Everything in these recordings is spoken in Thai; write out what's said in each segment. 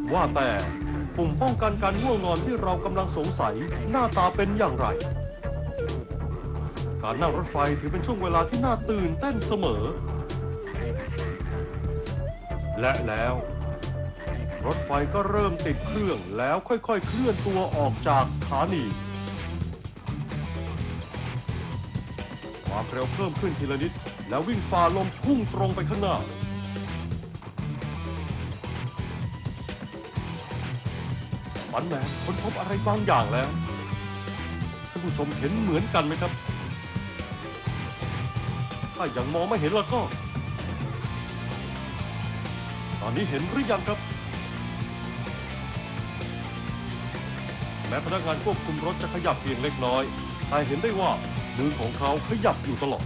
ว่าแต่ปุ่มป้องกันการง่วงนอนที่เรากำลังสงสัยหน้าตาเป็นอย่างไรการนั่งรถไฟถือเป็นช่วงเวลาที่น่าตื่นเต้นเสมอและแล้วรถไฟก็เริ่มติดเครื่องแล้วค่อยๆเคลื่อนตัวออกจากสถานีความเร็วเพิ่มขึ้นทีละนิดแล้ววิ่งฝ่าลมพุ่งตรงไปข้างหน้าฝันแมนค้นพบอะไรบางอย่างแล้วท่านผู้ชมเห็นเหมือนกันไหมครับถ้ายังมองไม่เห็นแล้วก็ตอนนี้เห็นหรือยังครับแม้พนักงานควบคุมรถจะขยับเพียงเล็กน้อยแต่เห็นได้ว่ามือของเขาขยับอยู่ตลอด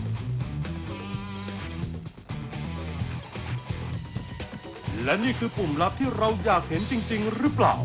และนี่คือปุ่มลับที่เราอยากเห็นจริงๆหรือเปล่า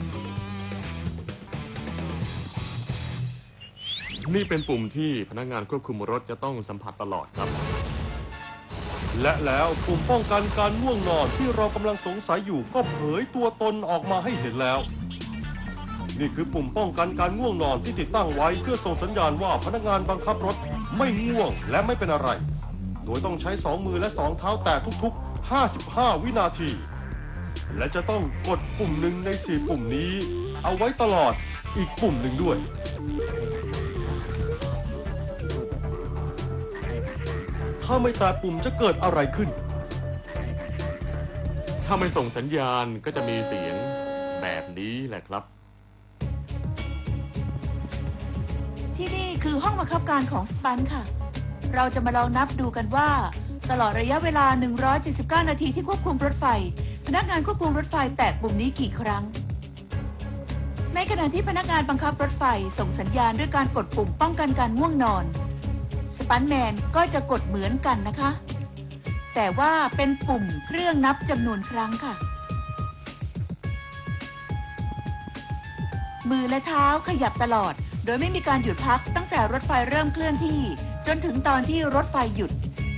นี่เป็นปุ่มที่พนักงานควบคุมรถจะต้องสัมผัสตลอดครับและแล้วปุ่มป้องกันการง่วงนอนที่เรากำลังสงสัยอยู่ก็เผยตัวตนออกมาให้เห็นแล้วนี่คือปุ่มป้องกันการง่วงนอนที่ติดตั้งไว้เพื่อส่งสัญญาณว่าพนักงานบังคับรถไม่ง่วงและไม่เป็นอะไรโดยต้องใช้2มือและ2เท้าแตะทุกๆ55วินาทีและจะต้องกดปุ่มหนึ่งใน4ปุ่มนี้เอาไว้ตลอดอีกปุ่มหนึ่งด้วยถ้าไม่แตะปุ่มจะเกิดอะไรขึ้นถ้าไม่ส่งสัญญาณก็จะมีเสียงแบบนี้แหละครับที่นี่คือห้องบังคับการของสปันค่ะเราจะมาลองนับดูกันว่าตลอดระยะเวลา179นาทีที่ควบคุมรถไฟพนักงานควบคุมรถไฟแตะปุ่มนี้กี่ครั้งในขณะที่พนักงานบังคับรถไฟส่งสัญญาณด้วยการกดปุ่มป้องกันการง่วงนอนสปันแมนก็จะกดเหมือนกันนะคะแต่ว่าเป็นปุ่มเครื่องนับจำนวนครั้งค่ะมือและเท้าขยับตลอดโดยไม่มีการหยุดพักตั้งแต่รถไฟเริ่มเคลื่อนที่จนถึงตอนที่รถไฟหยุด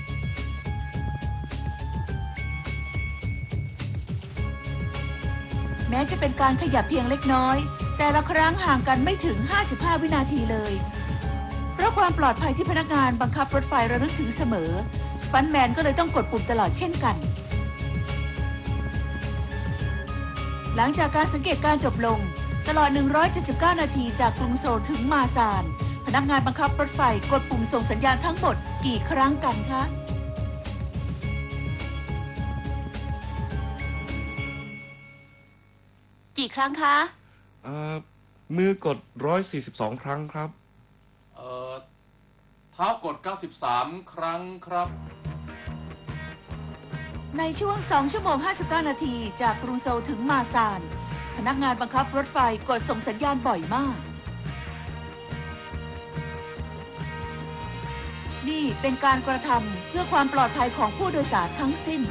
แม้จะเป็นการขยับเพียงเล็กน้อยแต่ละครั้งห่างกันไม่ถึง55วินาทีเลยเพราะความปลอดภัยที่พนักงานบังคับรถไฟระลึกถึงเสมอสปันแมนก็เลยต้องกดปุ่มตลอดเช่นกันหลังจากการสังเกตการจบลงตลอด179นาทีจากกรุงโซลถึงมาซานพนักงานบังคับรถไฟกดปุ่มส่งสัญญาณทั้งหมดกี่ครั้งกันคะกี่ครั้งคะมือกด142ครั้งครับเท้ากด93ครั้งครับในช่วง2ชั่วโมง59นาทีจากกรุงโซลถึงมาซานพนักงานบังคับรถไฟกดส่งสัญญาณบ่อยมากนี่เป็นการกระทำเพื่อความปลอดภัยของผู้โดยสารทั้งสิ้น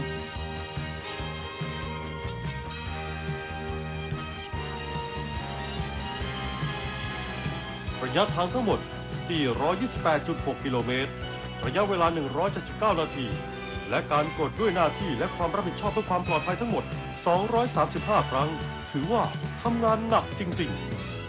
ระยะทางทั้งหมด428.6 กิโลเมตรระยะเวลา179นาทีและการกดด้วยหน้าที่และความรับผิดชอบเพื่อความปลอดภัยทั้งหมด235ครั้งถือว่าทำงานหนักจริงๆ